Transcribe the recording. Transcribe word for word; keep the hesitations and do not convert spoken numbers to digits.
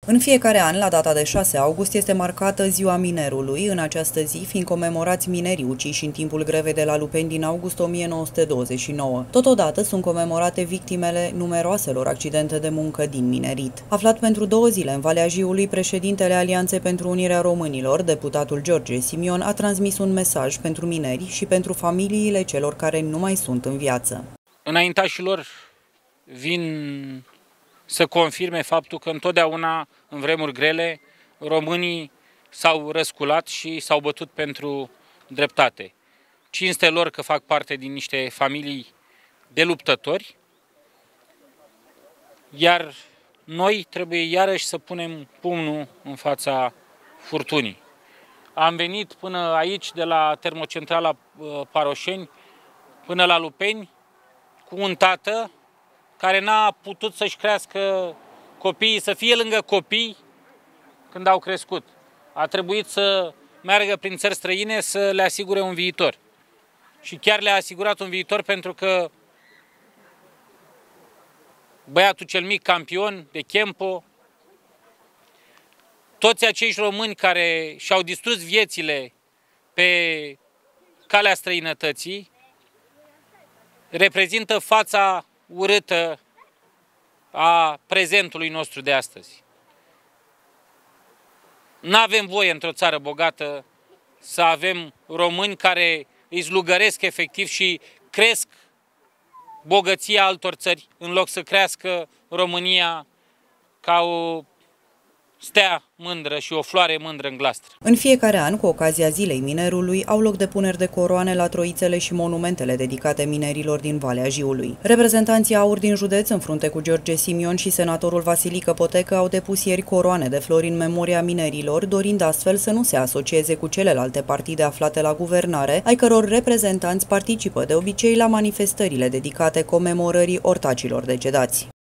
În fiecare an, la data de șase august, este marcată Ziua Minerului, în această zi fiind comemorați minerii uciși în timpul grevei de la Lupeni din august o mie nouă sute douăzeci și nouă. Totodată sunt comemorate victimele numeroaselor accidente de muncă din minerit. Aflat pentru două zile în Valea Jiului, președintele Alianței pentru Unirea Românilor, deputatul George Simion, a transmis un mesaj pentru mineri și pentru familiile celor care nu mai sunt în viață. Înaintașilor vin să confirme faptul că întotdeauna, în vremuri grele, românii s-au răsculat și s-au bătut pentru dreptate. Cinste lor că fac parte din niște familii de luptători, iar noi trebuie iarăși să punem pumnul în fața furtunii. Am venit până aici, de la termocentrala Paroșeni, până la Lupeni, cu un tată care n-a putut să-și crească copiii, să fie lângă copii când au crescut. A trebuit să meargă prin țări străine să le asigure un viitor. Și chiar le-a asigurat un viitor pentru că băiatul cel mic, campion de Kempo, toți acești români care și-au distrus viețile pe calea străinătății, reprezintă fața urâtă a prezentului nostru de astăzi. N-avem voie într-o țară bogată să avem români care îi slugăresc efectiv și cresc bogăția altor țări, în loc să crească România ca o stea mândră și o floare mândră în glastră. În fiecare an, cu ocazia Zilei Minerului, au loc depuneri de coroane la troițele și monumentele dedicate minerilor din Valea Jiului. Reprezentanții AUR din județ, în frunte cu George Simion și senatorul Vasilică Potecă, au depus ieri coroane de flori în memoria minerilor, dorind astfel să nu se asocieze cu celelalte partide aflate la guvernare, ai căror reprezentanți participă de obicei la manifestările dedicate comemorării ortacilor decedați.